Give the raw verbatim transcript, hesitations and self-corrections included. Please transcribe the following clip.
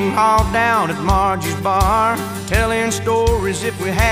haul down at Margie's bar, telling stories if we had